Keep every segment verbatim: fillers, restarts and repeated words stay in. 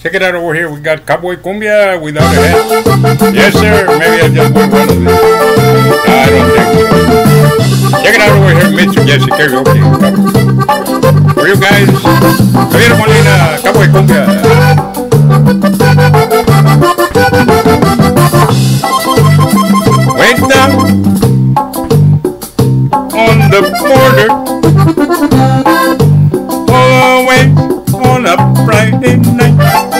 Check it out over here. We got Cowboy Cumbia without a head. Yes, sir. Maybe I just went one of these. No, I don't think so. Check it out over here, Mister Jesse Karaoke. For you guys, Javier Molina, Cowboy Cumbia. Went down on the border, always on a Friday night.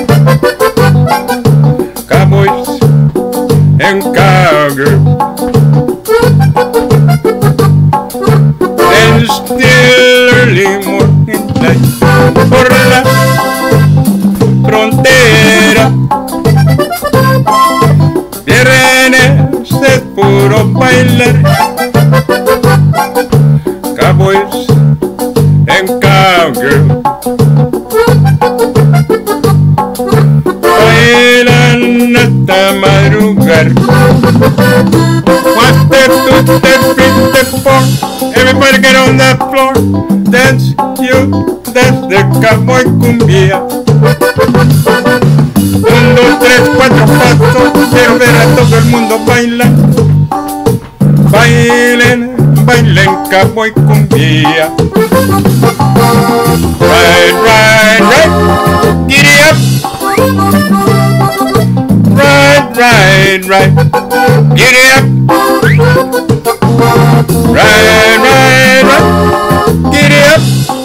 Cowboys and cowgirls, then still early morning light por la frontera. Viernes es puro bailar. Cowboys and cowgirls bailan hasta madrugar. One step, two step, three step, four. Everybody get on the floor. Dance, you dance the Cowboy Cumbia. Un, dos, tres, cuatro pasos. Quiero ver a todo el mundo bailar. Bailen, bailen Cowboy Cumbia. Right, right, right. Giddy up. Right, right, right. Giddy up. Right, right, right. Giddy up.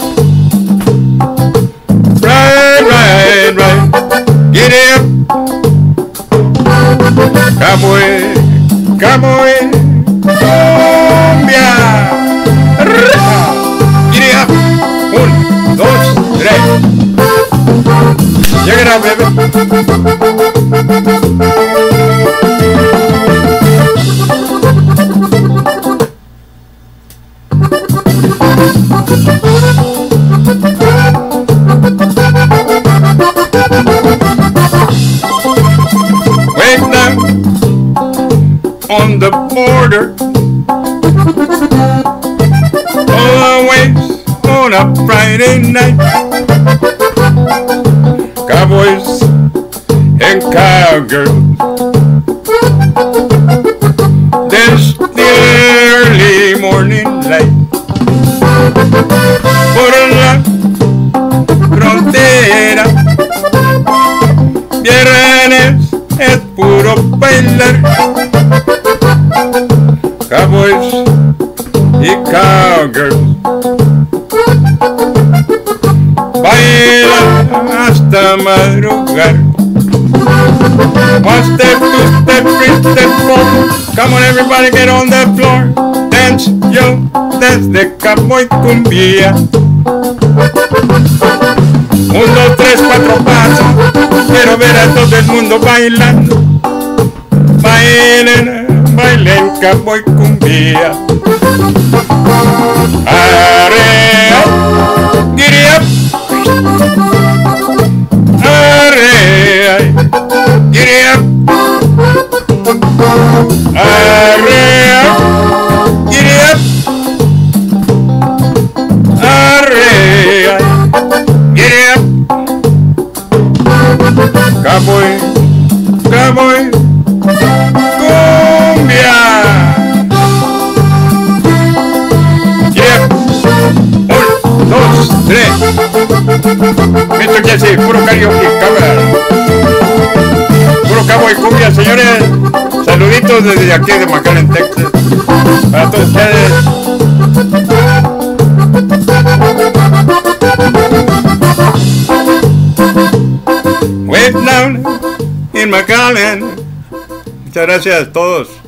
Right, right, right. Giddy up. Cowboy, cowboy, cumbia. Giddy up. Un, dos, tres. Check it out, baby. Wait down on the border, always on a Friday night. Cowboys and cowgirls, there's the early morning light por la frontera. Viernes es puro bailar. Cowboys y cowgirls bailan hasta madrugar. One step, two step, three step, four. Come on, everybody, get on the floor. Dance, yo, dance the Cowboy Cumbia. Un, dos, tres, cuatro pasos. Quiero ver a todo el mundo bailando. Bailen, bailen Cowboy Cumbia. Arre, giddy up. Arre, giddy up. Arre, giddy up. Arre, giddy up. Cowboy, cowboy, cumbia. Yeah. Un, dos, tres. Mister Jesse, puro karaoke, cámara. Puro Cowboy Cumbia, señores. Saluditos desde aquí de McAllen, Texas. Para todos ustedes. Way down in McAllen. Muchas gracias a todos.